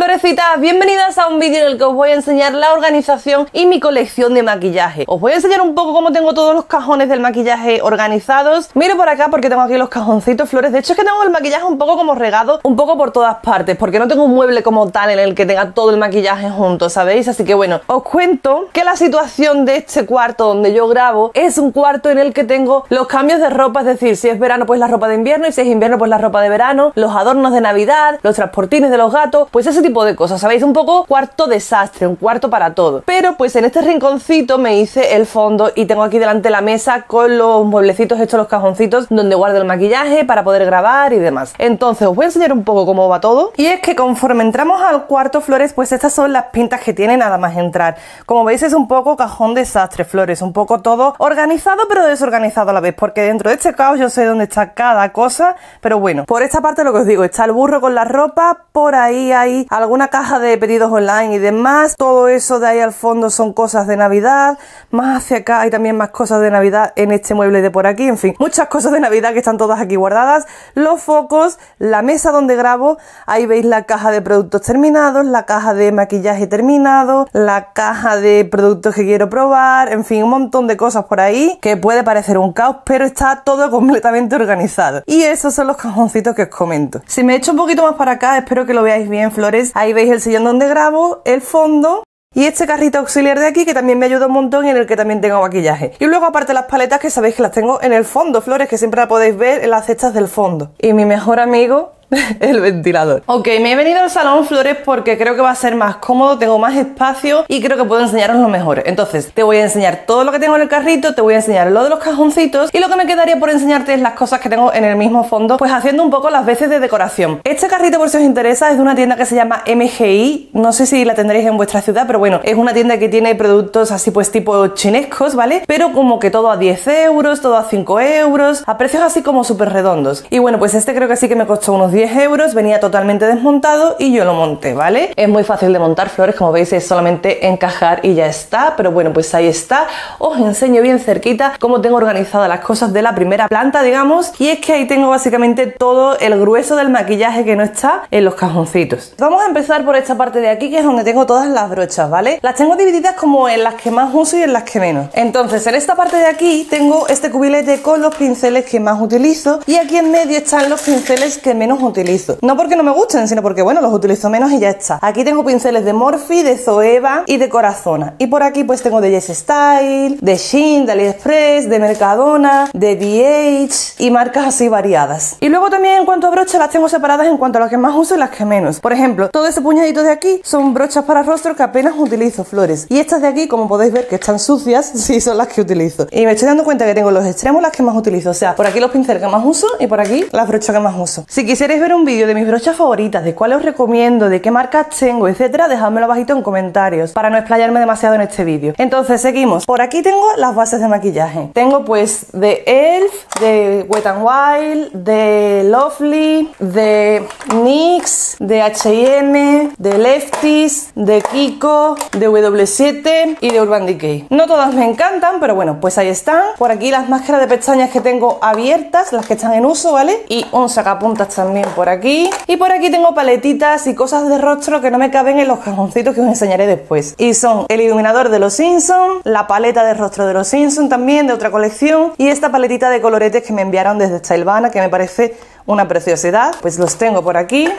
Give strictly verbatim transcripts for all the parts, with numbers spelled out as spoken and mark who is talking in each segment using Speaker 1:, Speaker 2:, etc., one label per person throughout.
Speaker 1: Florecitas, bienvenidas a un vídeo en el que os voy a enseñar la organización y mi colección de maquillaje. Os voy a enseñar un poco cómo tengo todos los cajones del maquillaje organizados. Miro por acá porque tengo aquí los cajoncitos, Flores. De hecho es que tengo el maquillaje un poco como regado, un poco por todas partes, porque no tengo un mueble como tal en el que tenga todo el maquillaje junto, ¿sabéis? Así que bueno, os cuento que la situación de este cuarto donde yo grabo es un cuarto en el que tengo los cambios de ropa, es decir, si es verano pues la ropa de invierno y si es invierno pues la ropa de verano, los adornos de Navidad, los transportines de los gatos, pues ese tipo de cosas, ¿sabéis? Un poco cuarto desastre, un cuarto para todo. Pero pues en este rinconcito me hice el fondo y tengo aquí delante la mesa con los mueblecitos hechos, los cajoncitos donde guardo el maquillaje para poder grabar y demás. Entonces os voy a enseñar un poco cómo va todo. Y es que conforme entramos al cuarto, Flores, pues estas son las pintas que tiene nada más entrar. Como veis es un poco cajón desastre, Flores, un poco todo organizado pero desorganizado a la vez, porque dentro de este caos yo sé dónde está cada cosa, pero bueno, por esta parte lo que os digo, está el burro con la ropa, por ahí hay alguna caja de pedidos online y demás, todo eso de ahí al fondo son cosas de Navidad, más hacia acá hay también más cosas de Navidad en este mueble de por aquí, en fin, muchas cosas de Navidad que están todas aquí guardadas, los focos, la mesa donde grabo, ahí veis la caja de productos terminados, la caja de maquillaje terminado, la caja de productos que quiero probar, en fin, un montón de cosas por ahí que puede parecer un caos, pero está todo completamente organizado. Y esos son los cajoncitos que os comento. Si me echo un poquito más para acá, espero que lo veáis bien, Flores, ahí veis el sillón donde grabo, el fondo y este carrito auxiliar de aquí que también me ayuda un montón y en el que también tengo maquillaje. Y luego aparte las paletas que sabéis que las tengo en el fondo, Flores, que siempre las podéis ver en las cestas del fondo. Y mi mejor amigo, el ventilador. Ok, me he venido al salón, Flores, porque creo que va a ser más cómodo, tengo más espacio y creo que puedo enseñaros lo mejor. Entonces, te voy a enseñar todo lo que tengo en el carrito, te voy a enseñar lo de los cajoncitos y lo que me quedaría por enseñarte es las cosas que tengo en el mismo fondo, pues haciendo un poco las veces de decoración. Este carrito, por si os interesa, es de una tienda que se llama M G I, no sé si la tendréis en vuestra ciudad, pero bueno, es una tienda que tiene productos así pues tipo chinescos, ¿vale? Pero como que todo a diez euros, todo a cinco euros, a precios así como súper redondos. Y bueno, pues este creo que sí que me costó unos diez euros, venía totalmente desmontado y yo lo monté, ¿vale? Es muy fácil de montar, Flores, como veis es solamente encajar y ya está, pero bueno, pues ahí está. Os enseño bien cerquita cómo tengo organizadas las cosas de la primera planta, digamos, y es que ahí tengo básicamente todo el grueso del maquillaje que no está en los cajoncitos. Vamos a empezar por esta parte de aquí, que es donde tengo todas las brochas, ¿vale? Las tengo divididas como en las que más uso y en las que menos. Entonces, en esta parte de aquí tengo este cubilete con los pinceles que más utilizo y aquí en medio están los pinceles que menos utilizo. No porque no me gusten, sino porque, bueno, los utilizo menos y ya está. Aquí tengo pinceles de Morphe, de Zoeva y de Corazona. Y por aquí pues tengo de Yes Style, de Shein, de AliExpress, de Mercadona, de D H y marcas así variadas. Y luego también en cuanto a brochas las tengo separadas en cuanto a las que más uso y las que menos. Por ejemplo, todo ese puñadito de aquí son brochas para rostro que apenas utilizo, Flores. Y estas de aquí, como podéis ver que están sucias, sí son las que utilizo. Y me estoy dando cuenta que tengo los extremos las que más utilizo. O sea, por aquí los pinceles que más uso y por aquí las brochas que más uso. Si quisierais ver un vídeo de mis brochas favoritas, de cuáles os recomiendo, de qué marcas tengo, etcétera, dejádmelo abajito en comentarios para no explayarme demasiado en este vídeo. Entonces seguimos. Por aquí tengo las bases de maquillaje. Tengo pues de E L F, de Wet n Wild, de Lovely, de NYX, de H y M, de Lefties, de Kiko, de W siete y de Urban Decay. No todas me encantan, pero bueno, pues ahí están. Por aquí las máscaras de pestañas que tengo abiertas, las que están en uso, ¿vale? Y un sacapuntas también por aquí. Y por aquí tengo paletitas y cosas de rostro que no me caben en los cajoncitos que os enseñaré después. Y son el iluminador de los Simpsons, la paleta de rostro de los Simpsons también, de otra colección, y esta paletita de coloretes que me enviaron desde Stylevana, que me parece una preciosidad. Pues los tengo por aquí.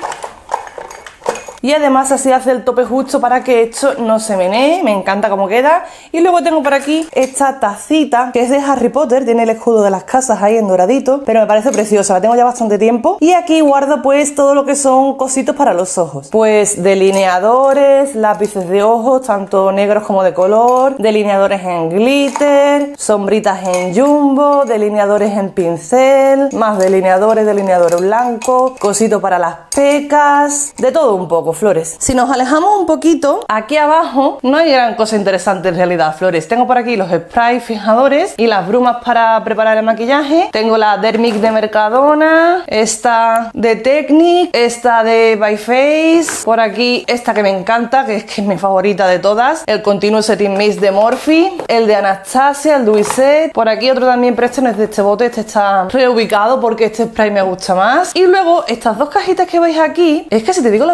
Speaker 1: Y además así hace el tope justo para que esto no se menee, me encanta cómo queda. Y luego tengo por aquí esta tacita que es de Harry Potter, tiene el escudo de las casas ahí en doradito, pero me parece preciosa, la tengo ya bastante tiempo. Y aquí guardo pues todo lo que son cositos para los ojos, pues delineadores, lápices de ojos, tanto negros como de color, delineadores en glitter, sombritas en jumbo, delineadores en pincel, más delineadores, delineador blanco, cositos para las pecas, de todo un poco. Flores. Si nos alejamos un poquito, aquí abajo no hay gran cosa interesante en realidad, Flores. Tengo por aquí los sprays fijadores y las brumas para preparar el maquillaje. Tengo la Dermic de Mercadona, esta de Technic, esta de By Face, por aquí esta que me encanta, que es que es mi favorita de todas, el Continuous Setting Mist de Morphe, el de Anastasia, el Duisset, por aquí otro también, pero este no es de este bote, este está reubicado porque este spray me gusta más. Y luego estas dos cajitas que veis aquí, es que si te digo la verdad, estas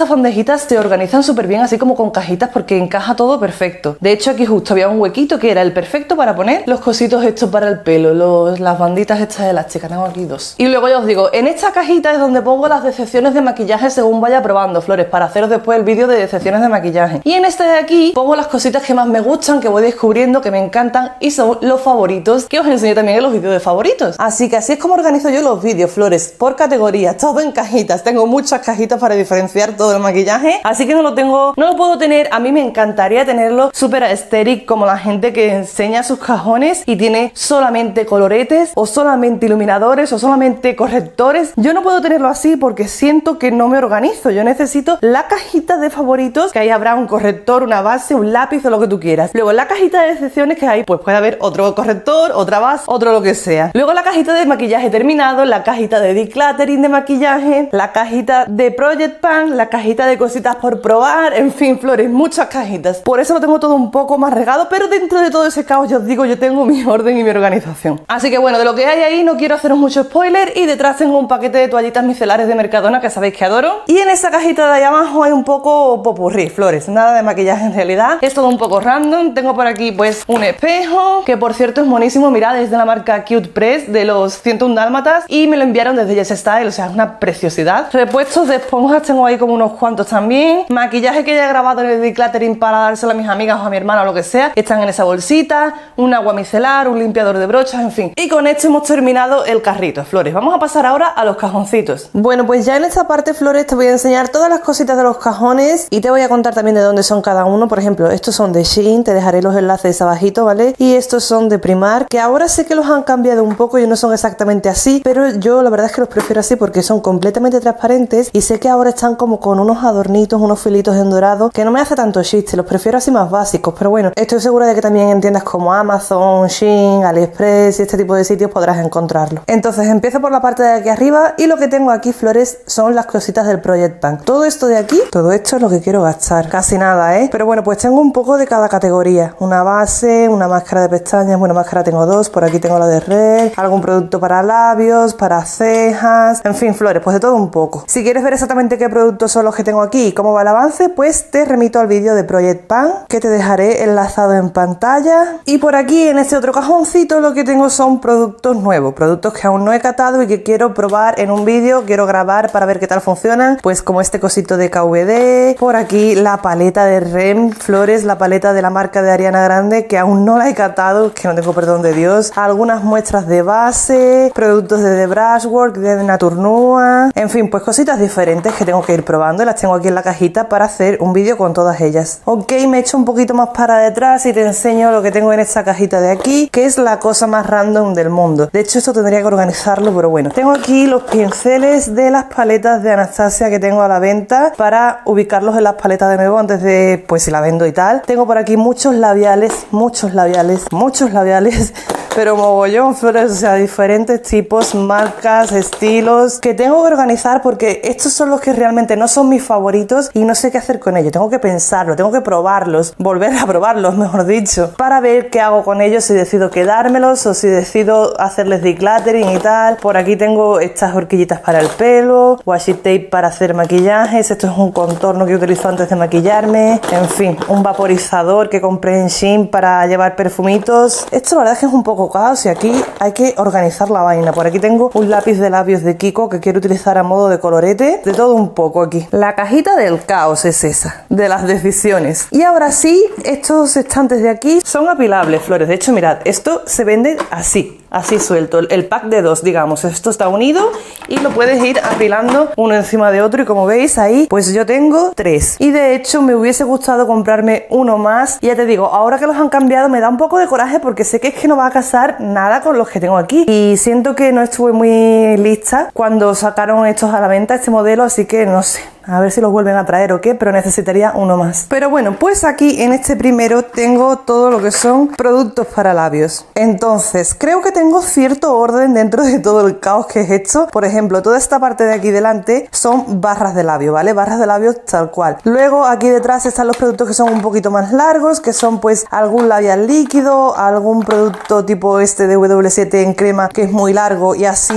Speaker 1: estas bandejitas se organizan súper bien, así como con cajitas, porque encaja todo perfecto. De hecho, aquí justo había un huequito que era el perfecto para poner los cositos estos para el pelo, los, las banditas estas elásticas. Tengo aquí dos. Y luego ya os digo, en esta cajita es donde pongo las decepciones de maquillaje según vaya probando, flores, para haceros después el vídeo de decepciones de maquillaje. Y en este de aquí pongo las cositas que más me gustan, que voy descubriendo, que me encantan y son los favoritos, que os enseño también en los vídeos de favoritos. Así que así es como organizo yo los vídeos, flores, por categorías, todo en cajitas. Tengo muchas cajitas para diferenciar todo el maquillaje, así que no lo tengo, no lo puedo tener. A mí me encantaría tenerlo súper aesthetic, como la gente que enseña sus cajones y tiene solamente coloretes o solamente iluminadores o solamente correctores. Yo no puedo tenerlo así porque siento que no me organizo. Yo necesito la cajita de favoritos, que ahí habrá un corrector, una base, un lápiz o lo que tú quieras. Luego la cajita de decepciones, que ahí pues puede haber otro corrector, otra base, otro lo que sea. Luego la cajita de maquillaje terminado, la cajita de decluttering de maquillaje, la cajita de Project Pan, la cajita de cositas por probar, en fin, flores, muchas cajitas. Por eso lo tengo todo un poco más regado, pero dentro de todo ese caos, yo os digo, yo tengo mi orden y mi organización. Así que bueno, de lo que hay ahí no quiero haceros mucho spoiler, y detrás tengo un paquete de toallitas micelares de Mercadona que sabéis que adoro. Y en esa cajita de ahí abajo hay un poco popurrí, flores, nada de maquillaje en realidad, es todo un poco random. Tengo por aquí pues un espejo, que por cierto es monísimo, mirad, es de la marca Cute Press, de los ciento uno Dálmatas, y me lo enviaron desde Yes Style, o sea, es una preciosidad. Repuestos de esponjas tengo ahí como unos cuantos también. Maquillaje que ya he grabado en el decluttering para dárselo a mis amigas o a mi hermana o lo que sea, están en esa bolsita, un agua micelar, un limpiador de brochas, en fin. Y con esto hemos terminado el carrito, flores. Vamos a pasar ahora a los cajoncitos. Bueno, pues ya en esta parte, flores, te voy a enseñar todas las cositas de los cajones y te voy a contar también de dónde son cada uno. Por ejemplo, estos son de Shein, te dejaré los enlaces abajito, ¿vale? Y estos son de Primark, que ahora sé que los han cambiado un poco y no son exactamente así, pero yo la verdad es que los prefiero así porque son completamente transparentes y sé que ahora están como con unos adornitos, unos filitos en dorado, que no me hace tanto chiste, los prefiero así más básicos, pero bueno, estoy segura de que también en tiendas como Amazon, Shein, AliExpress y este tipo de sitios podrás encontrarlo. Entonces empiezo por la parte de aquí arriba y lo que tengo aquí, flores, son las cositas del Project Pan. Todo esto de aquí, todo esto es lo que quiero gastar, casi nada, ¿eh? Pero bueno, pues tengo un poco de cada categoría, una base, una máscara de pestañas, bueno, máscara tengo dos, por aquí tengo la de Red, algún producto para labios, para cejas, en fin, flores, pues de todo un poco. Si quieres ver exactamente qué productos son los que tengo aquí y cómo va el avance, pues te remito al vídeo de Project Pan, que te dejaré enlazado en pantalla. Y por aquí en este otro cajoncito lo que tengo son productos nuevos, productos que aún no he catado y que quiero probar en un vídeo, quiero grabar para ver qué tal funcionan, pues como este cosito de K V D, por aquí la paleta de R E M, flores, la paleta de la marca de Ariana Grande, que aún no la he catado, que no tengo perdón de Dios, algunas muestras de base, productos de The Brushwork, de Naturnua, en fin, pues cositas diferentes que tengo que ir probando, las tengo aquí en la cajita para hacer un vídeo con todas ellas. Ok, me echo un poquito más para detrás y te enseño lo que tengo en esta cajita de aquí, que es la cosa más random del mundo. De hecho, esto tendría que organizarlo, pero bueno. Tengo aquí los pinceles de las paletas de Anastasia que tengo a la venta para ubicarlos en las paletas de nuevo antes de, pues si la vendo y tal. Tengo por aquí muchos labiales, muchos labiales, muchos labiales, pero mogollón, flores, o sea, diferentes tipos, marcas, estilos, que tengo que organizar porque estos son los que realmente no son mis favoritos y no sé qué hacer con ellos. Tengo que pensarlo, tengo que probarlos, volver a probarlos, mejor dicho, para ver qué hago con ellos, si decido quedármelos o si decido hacerles decluttering y tal. Por aquí tengo estas horquillitas para el pelo, washi tape para hacer maquillajes, esto es un contorno que utilizo antes de maquillarme, en fin, un vaporizador que compré en Shein para llevar perfumitos. Esto la verdad es que es un poco caos y aquí hay que organizar la vaina. Por aquí tengo un lápiz de labios de Kiko que quiero utilizar a modo de colorete, de todo un poco aquí. La cajita del caos es esa, de las decisiones. Y ahora sí, estos estantes de aquí son apilables, flores. De hecho, mirad, esto se vende así, así suelto, el pack de dos, digamos. Esto está unido y lo puedes ir apilando uno encima de otro y como veis ahí, pues yo tengo tres. Y de hecho me hubiese gustado comprarme uno más. Y ya te digo, ahora que los han cambiado me da un poco de coraje porque sé que es que no va a casar nada con los que tengo aquí. Y siento que no estuve muy lista cuando sacaron estos a la venta, este modelo, así que no sé. A ver si los vuelven a traer o qué, pero necesitaría uno más. Pero bueno, pues aquí en este primero tengo todo lo que son productos para labios. Entonces, creo que tengo cierto orden dentro de todo el caos que es esto. Por ejemplo, toda esta parte de aquí delante son barras de labio, ¿vale? Barras de labios tal cual. Luego aquí detrás están los productos que son un poquito más largos, que son pues algún labial líquido, algún producto tipo este de W siete en crema que es muy largo y así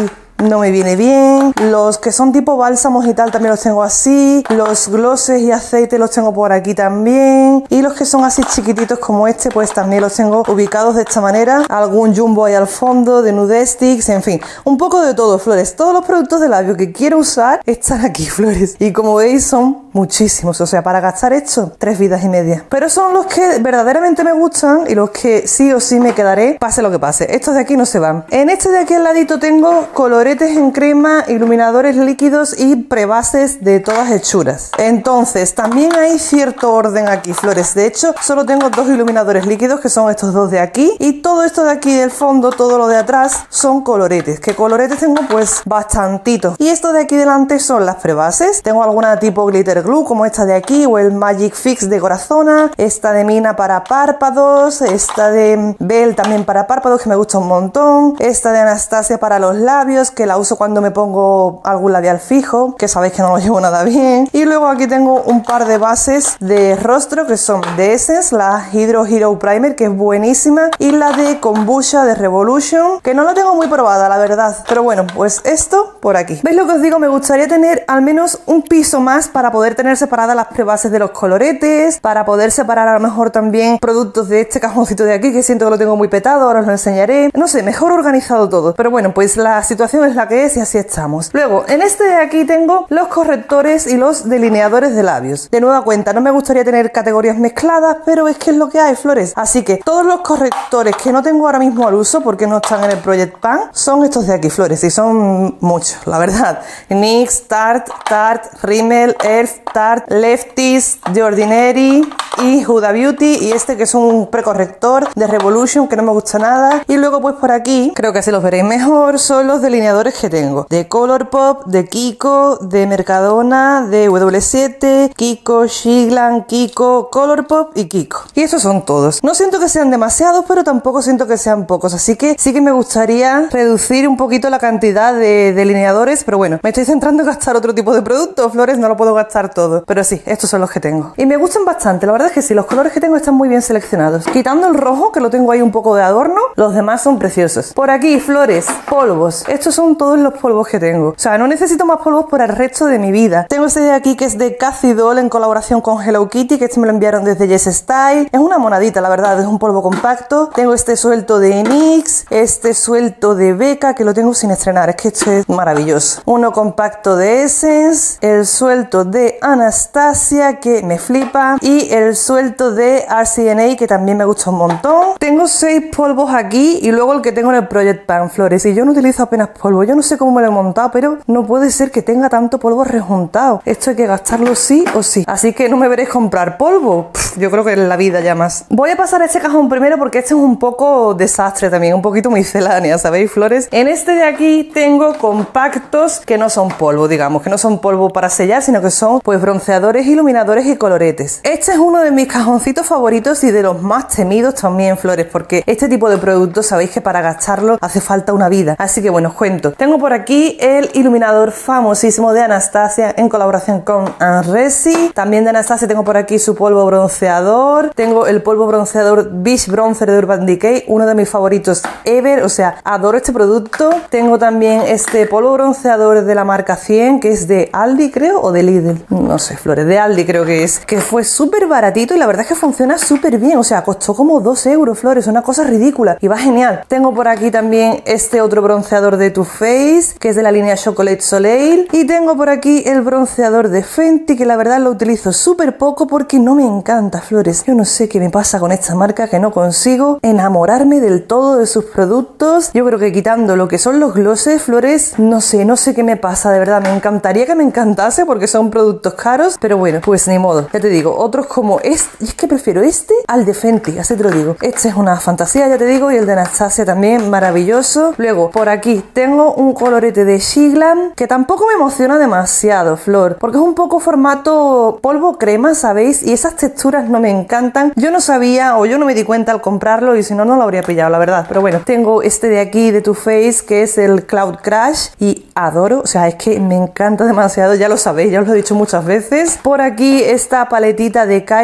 Speaker 1: no me viene bien. Los que son tipo bálsamos y tal también los tengo así. Los glosses y aceites los tengo por aquí también. Y los que son así chiquititos como este, pues también los tengo ubicados de esta manera. Algún jumbo ahí al fondo, de nude sticks, en fin. Un poco de todo, flores. Todos los productos de labio que quiero usar están aquí, flores. Y como veis son muchísimos. O sea, para gastar esto, tres vidas y media. Pero son los que verdaderamente me gustan y los que sí o sí me quedaré, pase lo que pase. Estos de aquí no se van. En este de aquí al ladito tengo coloretes en crema, iluminadores líquidos y prebases de todas hechuras. Entonces, también hay cierto orden aquí, flores. De hecho, solo tengo dos iluminadores líquidos, que son estos dos de aquí. Y todo esto de aquí del fondo, todo lo de atrás, son coloretes. ¿Qué coloretes tengo? Pues bastantitos. Y esto de aquí delante son las prebases. Tengo alguna tipo glitter glue, como esta de aquí, o el Magic Fix de Corazona. Esta de Mina para párpados. Esta de Belle también para párpados, que me gusta un montón. Esta de Anastasia para los labios, que la uso cuando me pongo algún labial fijo, que sabéis que no lo llevo nada bien. Y luego aquí tengo un par de bases de rostro, que son de Essence, la Hydro Hero Primer, que es buenísima, y la de Kombucha de Revolution, que no la tengo muy probada, la verdad. Pero bueno, pues esto por aquí. ¿Veis lo que os digo? Me gustaría tener al menos un piso más para poder tener separadas las prebases de los coloretes, para poder separar a lo mejor también productos de este cajoncito de aquí, que siento que lo tengo muy petado, ahora os lo enseñaré. No sé, mejor organizado todo. Pero bueno, pues la situación es la que es y así estamos. Luego, en este de aquí tengo los correctores y los delineadores de labios. De nueva cuenta, no me gustaría tener categorías mezcladas, pero es que es lo que hay, flores. Así que todos los correctores que no tengo ahora mismo al uso, porque no están en el Project Pan, son estos de aquí, flores. Y son muchos, la verdad. N Y X, Tarte, Tarte, Rimmel, E L F, Tarte, Lefties, The Ordinary y Huda Beauty. Y este que es un precorrector de Revolution, que no me gusta nada. Y luego pues por aquí, creo que así los veréis mejor, son los delineadores que tengo. De Colourpop, de Kiko, de Mercadona, de W siete, Kiko, Shiglan, Kiko, Colourpop y Kiko. Y estos son todos. No siento que sean demasiados, pero tampoco siento que sean pocos. Así que sí que me gustaría reducir un poquito la cantidad de delineadores. Pero bueno, me estoy centrando en gastar otro tipo de productos, flores, no lo puedo gastar todo. Pero sí, estos son los que tengo. Y me gustan bastante, la verdad es que sí, los colores que tengo están muy bien seleccionados. Quitando el rojo, que lo tengo ahí un poco de adorno, los demás son preciosos. Por aquí, flores, polvos. Estos son todos los polvos que tengo. O sea, no necesito más polvos para el resto de mi vida. Tengo este de aquí que es de Cathy Doll en colaboración con Hello Kitty, que este me lo enviaron desde Yes Style. Es una monadita, la verdad, es un polvo compacto. Tengo este suelto de N Y X, este suelto de Becca, que lo tengo sin estrenar, es que esto es maravilloso. Uno compacto de Essence, el suelto de Anastasia, que me flipa, y el suelto de R C N A, que también me gusta un montón. Tengo seis polvos aquí y luego el que tengo en el Project Pan, flores, y yo no utilizo apenas polvo. Yo no sé cómo me lo he montado, pero no puede ser que tenga tanto polvo rejuntado. Esto hay que gastarlo sí o sí. Así que no me veréis comprar polvo. Pff, yo creo que en la vida ya más. Voy a pasar a este cajón primero porque este es un poco desastre también, un poquito miscelánea, ¿sabéis, flores? En este de aquí tengo compactos que no son polvo, digamos, que no son polvo para sellar, sino que son pues bronceadores, iluminadores y coloretes. Este es uno de mis cajoncitos favoritos y de los más temidos también, flores, porque este tipo de productos sabéis que para gastarlo hace falta una vida. Así que bueno, os cuento. Tengo por aquí el iluminador famosísimo de Anastasia en colaboración con Anresi. También de Anastasia tengo por aquí su polvo bronceador. Tengo el polvo bronceador Beach Bronzer de Urban Decay, uno de mis favoritos ever. O sea, adoro este producto. Tengo también este polvo bronceador de la marca cien, que es de Aldi, creo, o de Lidl. No sé, flores, de Aldi creo que es. Que fue súper baratito y la verdad es que funciona súper bien. O sea, costó como dos euros, flores, una cosa ridícula. Y va genial. Tengo por aquí también este otro bronceador de Too Faced, que es de la línea Chocolate Soleil. Y tengo por aquí el bronceador de Fenty, que la verdad lo utilizo súper poco porque no me encanta, flores. Yo no sé qué me pasa con esta marca, que no consigo enamorarme del todo de sus productos. Yo creo que quitando lo que son los glosses, flores, no sé, no sé qué me pasa, de verdad. Me encantaría que me encantase porque son productos caros, pero bueno, pues ni modo. Ya te digo, otros como este, y es que prefiero este al de Fenty, así te lo digo. Este es una fantasía, ya te digo, y el de Anastasia también, maravilloso. Luego, por aquí tengo un colorete de Shiglan, que tampoco me emociona demasiado, flor, porque es un poco formato polvo crema, ¿sabéis? Y esas texturas no me encantan. Yo no sabía, o yo no me di cuenta al comprarlo, y si no, no lo habría pillado, la verdad. Pero bueno, tengo este de aquí de Too Faced, que es el Cloud Crash, y adoro, o sea, es que me encanta demasiado, ya lo sabéis, ya os lo he dicho muchas veces. Por aquí esta paletita de Kylie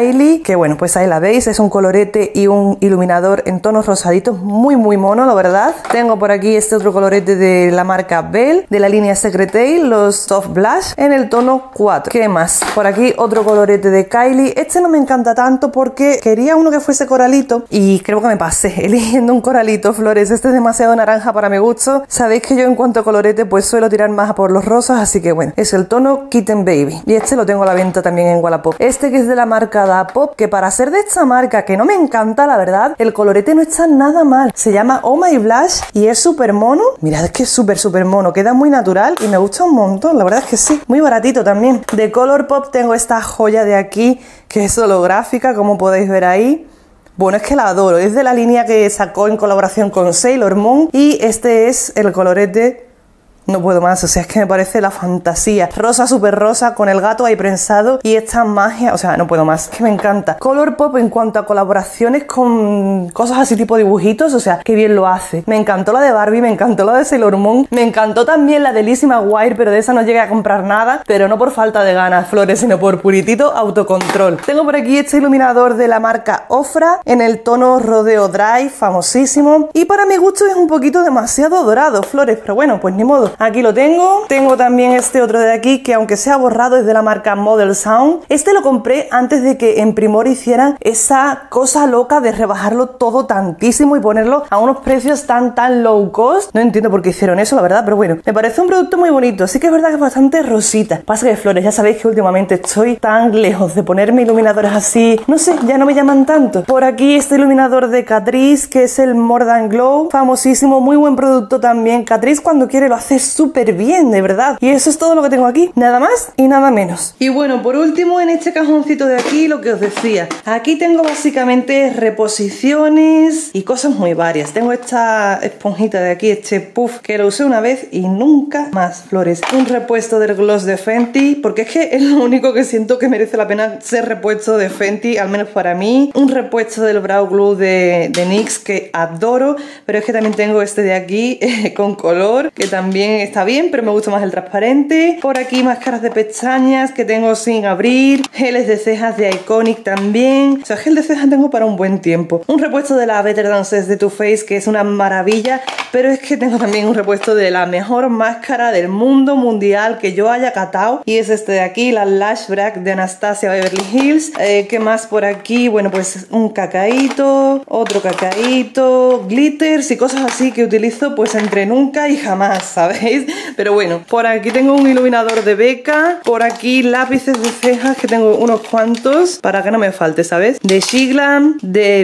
Speaker 1: Kylie, que bueno, pues ahí la veis, es un colorete y un iluminador en tonos rosaditos, muy muy mono, la verdad. Tengo por aquí este otro colorete de la marca Belle, de la línea Secretail, los Soft Blush, en el tono cuatro. ¿Qué más? Por aquí otro colorete de Kylie. Este no me encanta tanto porque quería uno que fuese coralito y creo que me pasé eligiendo un coralito, flores. Este es demasiado naranja para mi gusto. Sabéis que yo en cuanto a colorete pues suelo tirar más a por los rosas, así que bueno, es el tono Kitten Baby. Y este lo tengo a la venta también en Wallapop. Este que es de la marca Dapop, que para ser de esta marca, que no me encanta la verdad, el colorete no está nada mal. Se llama Oh My Blush y es súper mono. Mirad, es que es súper súper mono, queda muy natural y me gusta un montón, la verdad es que sí. Muy baratito también. De Colourpop tengo esta joya de aquí, que es holográfica, como podéis ver ahí. Bueno, es que la adoro, es de la línea que sacó en colaboración con Sailor Moon y este es el colorete. No puedo más, o sea, es que me parece la fantasía. Rosa, súper rosa, con el gato ahí prensado y esta magia, o sea, no puedo más, es que me encanta. Colourpop en cuanto a colaboraciones con cosas así tipo dibujitos, o sea, qué bien lo hace. Me encantó la de Barbie, me encantó la de Sailor Moon, me encantó también la de Lizzie McGuire, pero de esa no llegué a comprar nada, pero no por falta de ganas, flores, sino por puritito autocontrol. Tengo por aquí este iluminador de la marca Ofra, en el tono Rodeo Dry, famosísimo, y para mi gusto es un poquito demasiado dorado, flores, pero bueno, pues ni modo. Aquí lo tengo. Tengo también este otro de aquí que aunque sea borrado es de la marca Model Sound. Este lo compré antes de que en Primor hicieran esa cosa loca de rebajarlo todo tantísimo y ponerlo a unos precios tan tan low cost. No entiendo por qué hicieron eso, la verdad, pero bueno, me parece un producto muy bonito. Sí que es verdad que es bastante rosita. Pasa que flores, ya sabéis que últimamente estoy tan lejos de ponerme iluminadores así. No sé, ya no me llaman tanto. Por aquí este iluminador de Catrice, que es el More Than Glow. Famosísimo, muy buen producto también. Catrice cuando quiere lo hace súper bien, de verdad. Y eso es todo lo que tengo aquí, nada más y nada menos. Y bueno, por último, en este cajoncito de aquí, lo que os decía, aquí tengo básicamente reposiciones y cosas muy varias. Tengo esta esponjita de aquí, este puff, que lo usé una vez y nunca más, flores. Un repuesto del gloss de Fenty, porque es que es lo único que siento que merece la pena ser repuesto de Fenty, al menos para mí. Un repuesto del Brow Glue de, de NYX, que adoro, pero es que también tengo este de aquí eh, con color, que también está bien, pero me gusta más el transparente. Por aquí máscaras de pestañas que tengo sin abrir, geles de cejas de Iconic también, o sea, gel de cejas tengo para un buen tiempo. Un repuesto de la Better Dances de Too Faced, que es una maravilla, pero es que tengo también un repuesto de la mejor máscara del mundo mundial que yo haya catado, y es este de aquí, la Lash Break de Anastasia Beverly Hills. Eh, ¿qué más por aquí? Bueno, pues un cacaíto, otro cacaíto, glitters y cosas así que utilizo pues entre nunca y jamás, ¿sabéis? Pero bueno, por aquí tengo un iluminador de Becca, por aquí lápices de cejas que tengo unos cuantos para que no me falte, ¿sabes? De Shiglam, de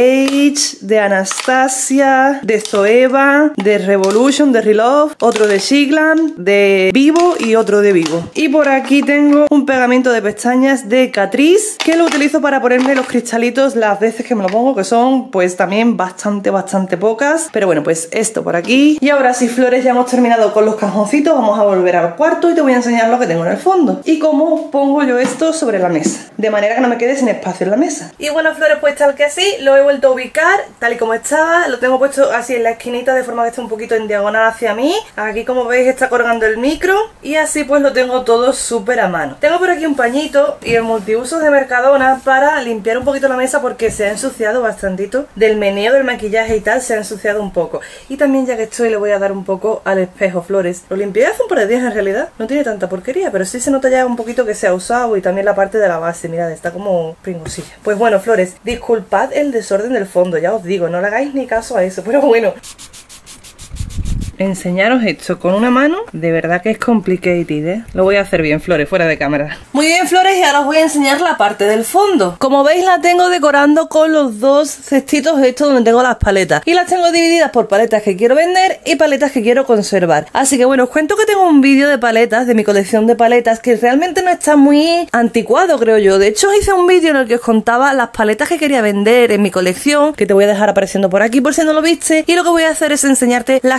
Speaker 1: B H, de Anastasia, de Zoeva, de Revolution, de Relove, otro de Shiglam, de Vivo y otro de Vivo. Y por aquí tengo un pegamento de pestañas de Catrice que lo utilizo para ponerme los cristalitos las veces que me lo pongo, que son pues también bastante, bastante pocas. Pero bueno, pues esto por aquí. Y ahora sí, flores, ya hemos terminado con los cajoncitos, vamos a volver al cuarto y te voy a enseñar lo que tengo en el fondo y cómo pongo yo esto sobre la mesa, de manera que no me quede sin espacio en la mesa. Y bueno, flores, pues tal que así lo he vuelto a ubicar tal y como estaba, lo tengo puesto así en la esquinita de forma que esté un poquito en diagonal hacia mí. Aquí, como veis, está colgando el micro y así pues lo tengo todo súper a mano. Tengo por aquí un pañito y el multiusos de Mercadona para limpiar un poquito la mesa porque se ha ensuciado bastantito del meneo del maquillaje y tal, se ha ensuciado un poco. Y también, ya que estoy, le voy a dar un poco al espejo, flores. Lo limpié hace un par de días en realidad, no tiene tanta porquería, pero sí se nota ya un poquito que se ha usado y también la parte de la base, mirad, está como pringosilla. Pues bueno, flores, disculpad el desorden del fondo, ya os digo, no le hagáis ni caso a eso, pero bueno. Enseñaros esto con una mano, de verdad que es complicated, ¿eh? Lo voy a hacer bien, flores, fuera de cámara. Muy bien, flores, y ahora os voy a enseñar la parte del fondo. Como veis, la tengo decorando con los dos cestitos estos donde tengo las paletas. Y las tengo divididas por paletas que quiero vender y paletas que quiero conservar. Así que bueno, os cuento que tengo un vídeo de paletas, de mi colección de paletas, que realmente no está muy anticuado, creo yo. De hecho, hice un vídeo en el que os contaba las paletas que quería vender en mi colección, que te voy a dejar apareciendo por aquí por si no lo viste. Y lo que voy a hacer es enseñarte las que quiero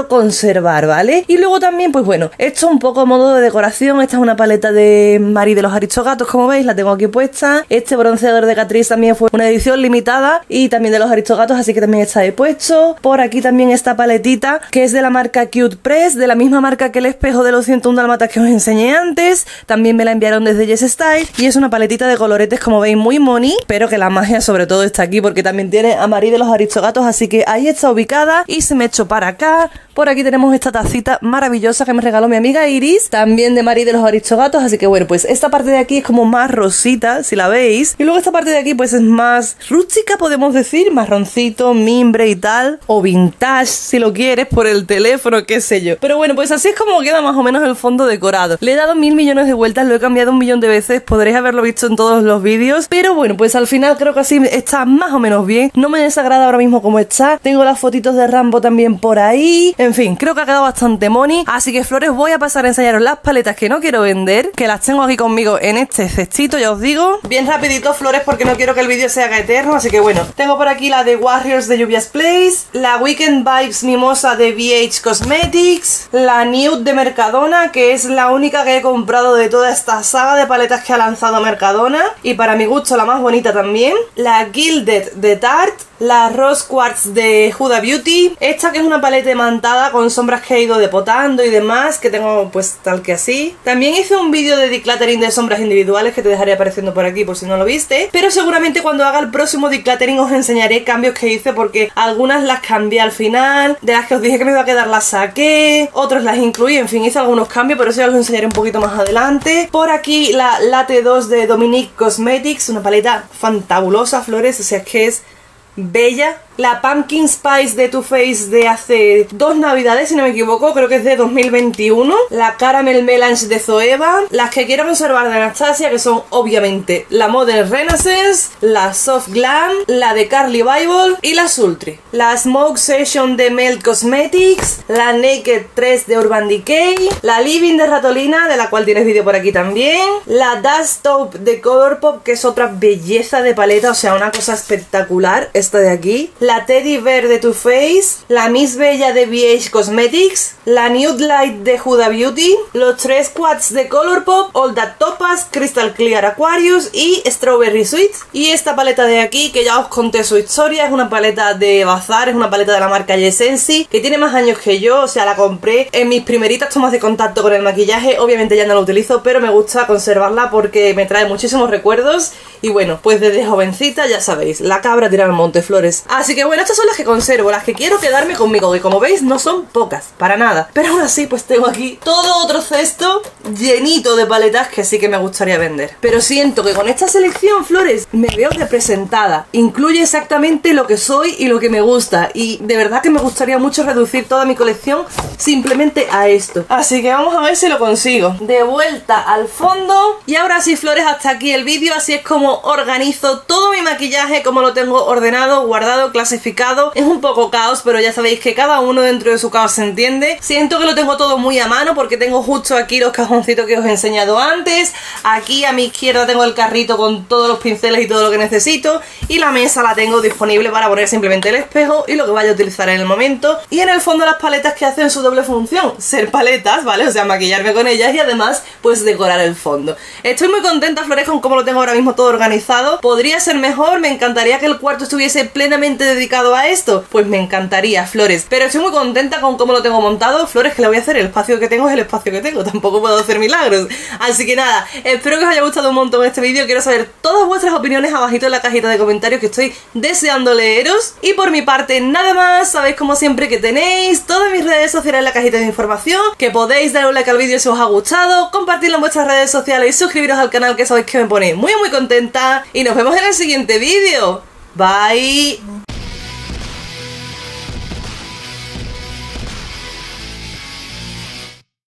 Speaker 1: conservar, ¿vale? Y luego también, pues bueno, esto un poco a modo de decoración. Esta es una paleta de Marie de los Aristogatos, como veis, la tengo aquí puesta. Este bronceador de Catrice también fue una edición limitada y también de los Aristogatos, así que también está ahí puesto. Por aquí también esta paletita, que es de la marca Cute Press, de la misma marca que el espejo de los ciento uno dálmatas que os enseñé antes. También me la enviaron desde Yes Style y es una paletita de coloretes, como veis, muy money, pero que la magia sobre todo está aquí porque también tiene a Marie de los Aristogatos, así que ahí está ubicada. Y se me echó para acá. Por aquí tenemos esta tacita maravillosa que me regaló mi amiga Iris, también de Marie de los Aristogatos, así que bueno, pues esta parte de aquí es como más rosita, si la veis, y luego esta parte de aquí pues es más rústica, podemos decir, marroncito, mimbre y tal, o vintage si lo quieres, por el teléfono, qué sé yo. Pero bueno, pues así es como queda más o menos el fondo decorado. Le he dado mil millones de vueltas, lo he cambiado un millón de veces, podréis haberlo visto en todos los vídeos, pero bueno, pues al final creo que así está más o menos bien, no me desagrada ahora mismo como está. Tengo las fotitos de Rambo también por ahí. En fin, creo que ha quedado bastante money. Así que, flores, voy a pasar a enseñaros las paletas que no quiero vender, que las tengo aquí conmigo en este cestito, ya os digo. Bien rapidito, flores, porque no quiero que el vídeo se haga eterno. Así que bueno, tengo por aquí la de Warriors de Juvia's Place, la Weekend Vibes Mimosa de V H Cosmetics, la Nude de Mercadona, que es la única que he comprado de toda esta saga de paletas que ha lanzado Mercadona, y para mi gusto la más bonita también, la Gilded de Tarte, la Rose Quartz de Huda Beauty, esta que es una paleta imantada con sombras que he ido depotando y demás, que tengo pues tal que así. También hice un vídeo de decluttering de sombras individuales que te dejaré apareciendo por aquí por si no lo viste, pero seguramente cuando haga el próximo decluttering os enseñaré cambios que hice, porque algunas las cambié al final, de las que os dije que me iba a quedar las saqué, otras las incluí, en fin, hice algunos cambios, pero eso ya os lo enseñaré un poquito más adelante. Por aquí la Latte dos de Dominique Cosmetics, una paleta fantabulosa, flores, o sea, es que es bella. La Pumpkin Spice de Too Faced de hace dos navidades, si no me equivoco, creo que es de dos mil veintiuno. La Caramel Melange de Zoeva. Las que quiero conservar de Anastasia, que son obviamente la Modern Renaissance, la Soft Glam, la de Carly Bible y la Sultry. La Smoke Session de Melt Cosmetics, la Naked tres de Urban Decay, la Living de Ratolina, de la cual tienes vídeo por aquí también, la Dust Taupe de Colourpop, que es otra belleza de paleta, o sea, una cosa espectacular esta de aquí, la Teddy Bear de Too Faced, la Miss Bella de V H Cosmetics, la Nude Light de Huda Beauty, los tres quads de Colourpop, All That Topaz, Crystal Clear Aquarius y Strawberry Sweet. Y esta paleta de aquí, que ya os conté su historia, es una paleta de Bazar, es una paleta de la marca Yesensi, que tiene más años que yo, o sea, la compré en mis primeritas tomas de contacto con el maquillaje. Obviamente ya no la utilizo, pero me gusta conservarla porque me trae muchísimos recuerdos. Y bueno, pues desde jovencita, ya sabéis, la cabra tira al monte, flores. Así que bueno, estas son las que conservo, las que quiero quedarme conmigo, que como veis no son pocas, para nada. Pero aún así pues tengo aquí todo otro cesto llenito de paletas que sí que me gustaría vender. Pero siento que con esta selección, flores, me veo representada. Incluye exactamente lo que soy y lo que me gusta. Y de verdad que me gustaría mucho reducir toda mi colección simplemente a esto. Así que vamos a ver si lo consigo. De vuelta al fondo. Y ahora sí, flores, hasta aquí el vídeo. Así es como organizo todo mi maquillaje, como lo tengo ordenado, guardado, clasificado. Es un poco caos, pero ya sabéis que cada uno dentro de su caos se entiende. Siento que lo tengo todo muy a mano porque tengo justo aquí los cajoncitos que os he enseñado antes. Aquí a mi izquierda tengo el carrito con todos los pinceles y todo lo que necesito, y la mesa la tengo disponible para poner simplemente el espejo y lo que vaya a utilizar en el momento. Y en el fondo las paletas que hacen su doble función, ser paletas, ¿vale? O sea, maquillarme con ellas y además pues decorar el fondo. Estoy muy contenta, flores, con cómo lo tengo ahora mismo todo organizado. Podría ser mejor, me encantaría que el cuarto estuviese plenamente dedicado a esto, pues me encantaría, flores, pero estoy muy contenta con cómo lo tengo montado. Flores, que le voy a hacer, el espacio que tengo es el espacio que tengo, tampoco puedo hacer milagros. Así que nada, espero que os haya gustado un montón este vídeo. Quiero saber todas vuestras opiniones abajito en la cajita de comentarios, que estoy deseando leeros. Y por mi parte nada más, sabéis como siempre que tenéis todas mis redes sociales en la cajita de información, que podéis dar un like al vídeo si os ha gustado, compartirlo en vuestras redes sociales y suscribiros al canal, que sabéis que me pone muy muy contenta. Y nos vemos en el siguiente vídeo. Bye.